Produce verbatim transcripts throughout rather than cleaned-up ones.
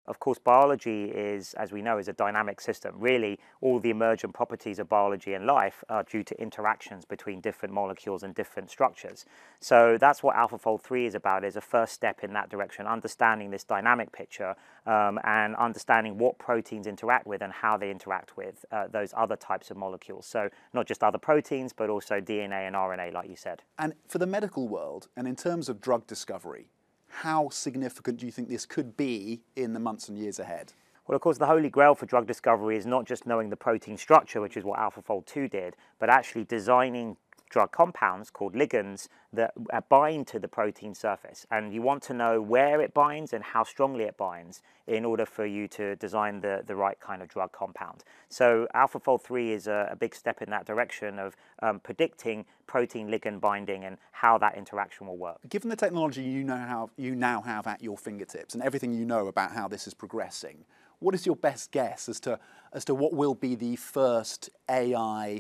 Of course, biology is, as we know, is a dynamic system. Really, all the emergent properties of biology and life are due to interactions between different molecules and different structures. So that's what AlphaFold three is about, is a first step in that direction, understanding this dynamic picture um, and understanding what proteins interact with and how they interact with uh, those other types of molecules. So not just other proteins, but also D N A and R N A, like you said. And for the medical world, and in terms of drug discovery, how significant do you think this could be in the months and years ahead? Well, of course, the holy grail for drug discovery is not just knowing the protein structure, which is what AlphaFold two did, but actually designing drug compounds called ligands that bind to the protein surface. And you want to know where it binds and how strongly it binds in order for you to design the, the right kind of drug compound. So AlphaFold three is a, a big step in that direction of um, predicting protein ligand binding and how that interaction will work. Given the technology you know how you now have at your fingertips and everything you know about how this is progressing, what is your best guess as to as to what will be the first A I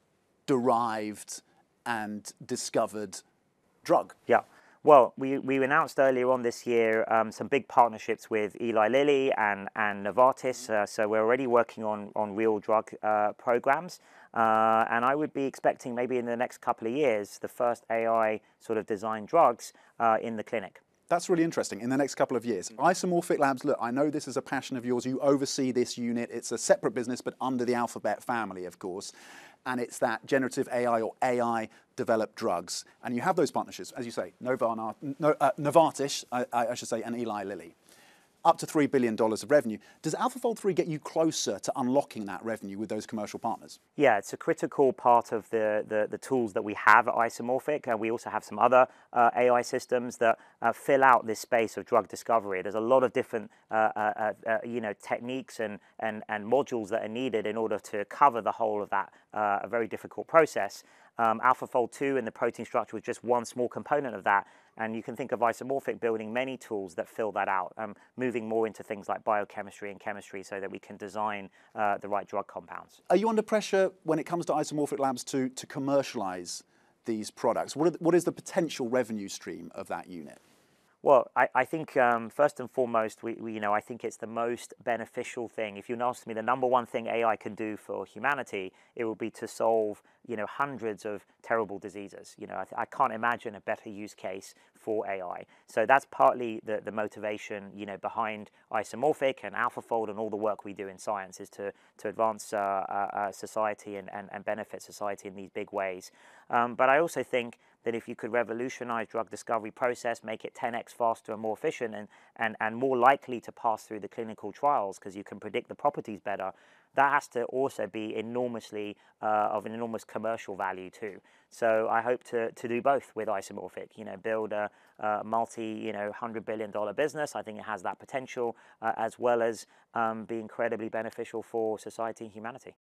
derived and discovered drug? Yeah. Well, we, we announced earlier on this year um, some big partnerships with Eli Lilly and, and Novartis, uh, so we're already working on, on real drug uh, programs, uh, and I would be expecting maybe in the next couple of years the first A I sort of designed drugs uh, in the clinic. That's really interesting, in the next couple of years. Isomorphic Labs, look, I know this is a passion of yours. You oversee this unit. It's a separate business, but under the Alphabet family, of course. And it's that generative A I or A I-developed drugs. And you have those partnerships, as you say, Novarna, no, uh, Novartis, I, I should say, and Eli Lilly. Up to three billion dollars of revenue. Does AlphaFold three get you closer to unlocking that revenue with those commercial partners? Yeah, it's a critical part of the, the, the tools that we have at Isomorphic. Uh, we also have some other uh, A I systems that uh, fill out this space of drug discovery. There's a lot of different uh, uh, uh, you know, techniques and, and, and modules that are needed in order to cover the whole of that uh, a very difficult process. Um, AlphaFold two and the protein structure was just one small component of that. And you can think of Isomorphic building many tools that fill that out, um, moving more into things like biochemistry and chemistry so that we can design uh, the right drug compounds. Are you under pressure when it comes to Isomorphic Labs to, to commercialize these products? What, are the, what is the potential revenue stream of that unit? Well, I, I think um, first and foremost, we, we, you know, I think it's the most beneficial thing. If you ask me the number one thing A I can do for humanity, it will be to solve, you know, hundreds of terrible diseases. You know, I, I can't imagine a better use case for A I. So that's partly the, the motivation, you know, behind Isomorphic and AlphaFold and all the work we do in science is to, to advance uh, uh, society and, and, and benefit society in these big ways. Um, but I also think that if you could revolutionize drug discovery process, make it ten X faster and more efficient and, and, and more likely to pass through the clinical trials because you can predict the properties better, that has to also be enormously uh, of an enormous commercial value too. So I hope to, to do both with Isomorphic, you know, build a, a multi, you know, one hundred billion dollar business. I think it has that potential uh, as well as um, be incredibly beneficial for society and humanity.